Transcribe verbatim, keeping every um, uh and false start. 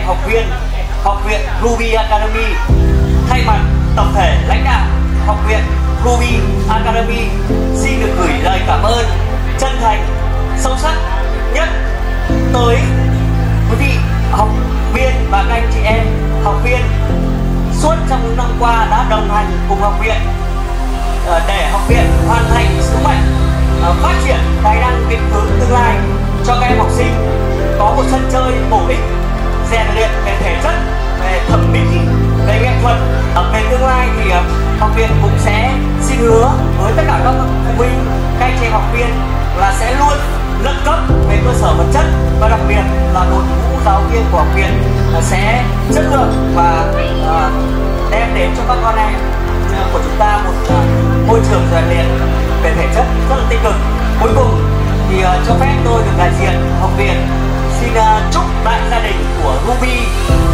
học viên Học viện Ruby Academy, thay mặt tổng thể lãnh đạo Học viện Ruby Academy xin được gửi lời cảm ơn chân thành, sâu sắc nhất tới quý vị học viên và các anh chị em học viên suốt trong những năm qua đã đồng hành cùng học viện để học viện hoàn thành sứ mệnh phát triển tài năng định hướng tương lai cho các em học sinh có một sân chơi bổ ích, rèn luyện về thể chất, về thẩm mỹ, về nghệ thuật. Về tương lai thì học viện cũng sẽ xin hứa với tất cả các phụ huynh, các anh chị em học viên là sẽ luôn nâng cấp về cơ sở vật chất và đặc biệt là đội ngũ giáo viên của học viện sẽ chất lượng và đem đến cho các con em của chúng ta một môi trường rèn luyện về thể chất rất là tích cực. Cuối cùng thì cho phép tôi được đại diện học viện xin chúc đại gia đình của Ruby